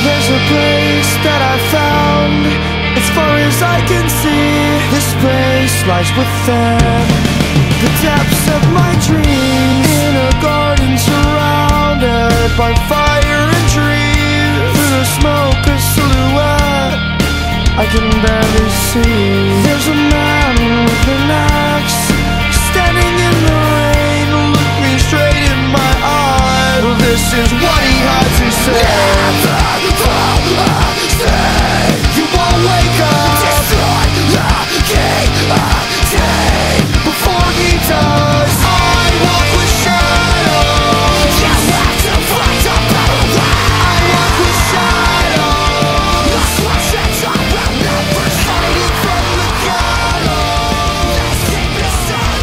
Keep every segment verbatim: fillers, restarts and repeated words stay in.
There's a place that I found. As far as I can see, this place lies within the depths of my dreams. In a garden surrounded by fire and trees. Through the smoke, a silhouette I can barely see. There's a man with an axe standing in the rain. Look me straight in my eyes. Well, this is what he had to say. You won't wake up. Destroy the king before he does. I walk with shadows. You have to fight a better way. I walk with shadows. That's what sets up and never fighting from the ghetto. Let's take the sun.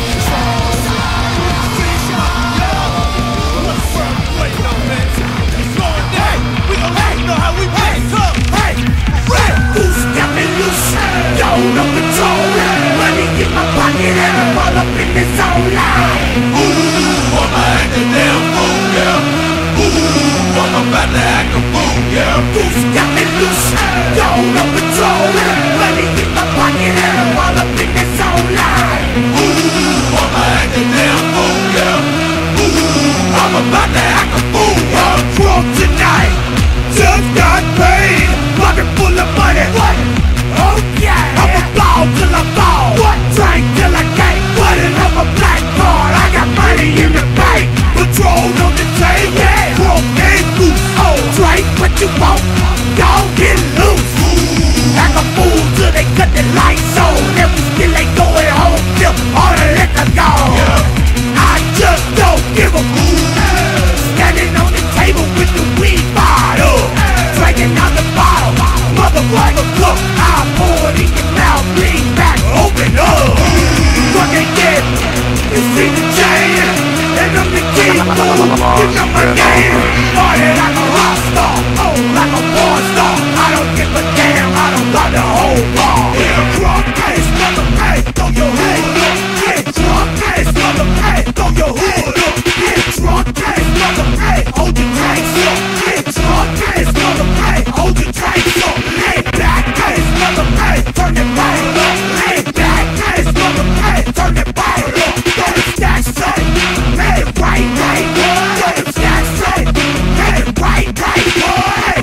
Wait, no, man. It's going down. We gon' let you know how we play. Come, hey, hey. Who's got me loose? Don't no control. Money in my pocket and I'm all up in this own line. Ooh, I'm a acting damn fool, yeah. Ooh, I'm about to act a fool, yeah. Who's got me loose? Don't no control. Money in my pocket and I'm all up in this own line. Ooh, I'm a acting damn fool, yeah. Ooh, I'm about to act a fool, yeah. I'm drunk tonight. Just got paid. Pocket full of money. What? Oh yeah. I'ma ball till I fall. What? Drink till I can't. Putting up a black card. I got money in the bank. Patrol on the table. Yeah. Drunk and loose. Oh, drink what you want. Y'all get loose. Act a fool till they cut the lights on. And we still ain't going home till all the liquor gone. Yeah. I just don't give a fool. Standing on the table with the weed bottle. Drinking out the bottle. Motherfucker, look, I pour it in your mouth. Lean back, open up. Fuck again. You see the chain, and I'm the king. You know my name. Party like a rock star. Oh, like a porn star. I don't give a damn. I don't got the whole bar. Yeah, drunk ass mother, hey, throw your head up. Yeah, drunk ass mother, hey, throw your hood up. Yeah, drunk ass mother, hey, hold your tanks up. Yeah, drunk ass mother, hey, hold your tanks up. Lay back, ass mother, hey, turn it right up. Lay back, ass mother, hey, turn it right up. Throw the stacks up, let it right, right, boy. Throw the stacks up, let it right, right, boy.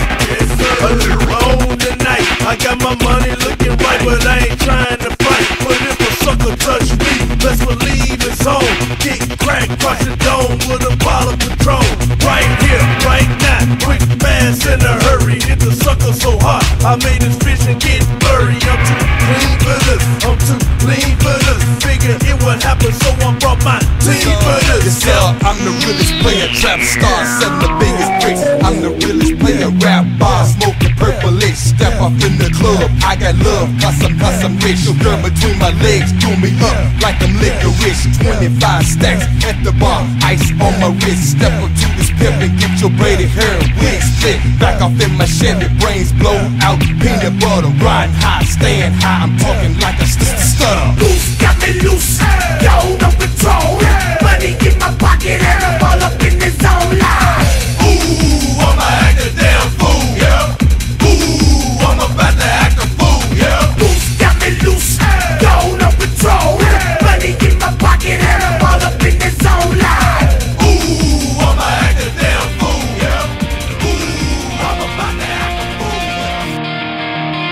A little on tonight. I got my money looking right, but I ain't trying to fight. But if a sucker touch me, best believe it's on. Kick, crack, crush the dome with a bottle of Patron. Right here, right now, quick, fast, in a hurry. Hit the sucker so hard, I made his vision get blurry. I'm too clean for this, I'm too clean for this. Figure it would happen, so I brought my team for this. Yeah, I'm the realest player, trap star, setting the biggest bricks. I'm the realest player, rap bar, smoking purple licks. Step up in the club, I got love, cause I'm, cause I'm rich. Your girl between my legs, do me up like I'm licorice. twenty-five stacks at the bar, ice on my wrist. Step up to this pimp and get your braided hair and wig split. Back off in my Chevy, brains blow out, peanut butter. Riding high, staying high, I'm talking like a st stutter. Loose, got me loose, yo, no control. Money in my pocket and I'm all up in this own line. Ooh, I'm a act a damn fool, yeah. Ooh, I'm about to act a fool, yeah. Loose, got me loose, yo, no control. Money in my pocket and I'm all up in this own line. Ooh, I'm a act a damn fool, yeah. Ooh, I'm about to act a fool, yeah.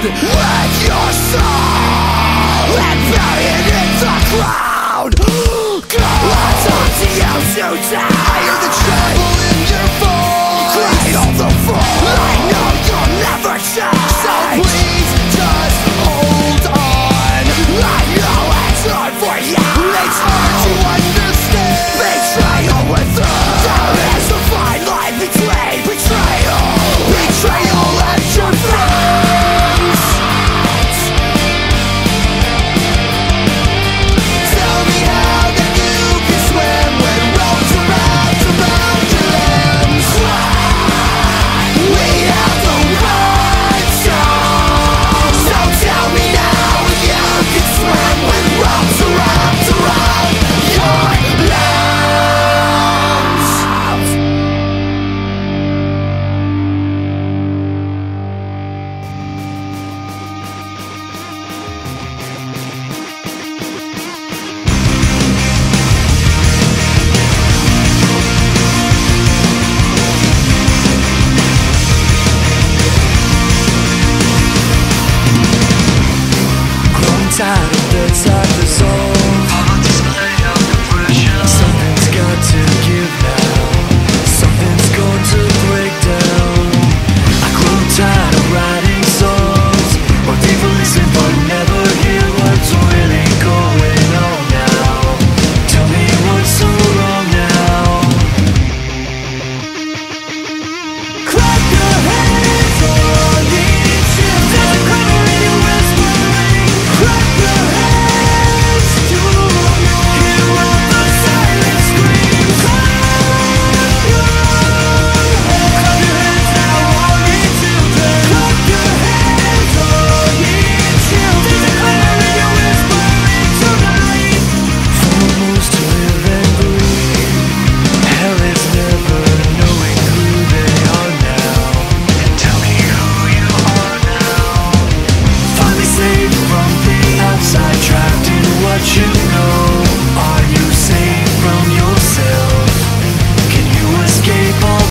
ground with your soul and bury it in the ground. I'll talk to you today. I hear the trouble in your voice. Cradle the fall. I know you'll never change. So please just hold on. I know it's hard for you. It's hard to understand betrayal with us. There is a fine line between betrayal, betrayal and your friends. Tell me how that you can swim when ropes are wrapped around your limbs. We have the right song. So tell me now you can swim when ropes are wrapped around your limbs. Tired of the type of soul. Something's got to give now. Something's going to break down. I grow tired of writing songs where people listen but never hear what's really going on now. Tell me what's so wrong now. Clap your hands on each other. There's a quiver in your whispering. Clap your hands to hear what the silence screams. Clap your hands now on each other. Clap your hands on each other. There's a quiver in your whispering tonight. Foremost to live and breathe. Hell is never knowing who they are now. Tell me who you are now. Finally saved from the outside, trapped in what you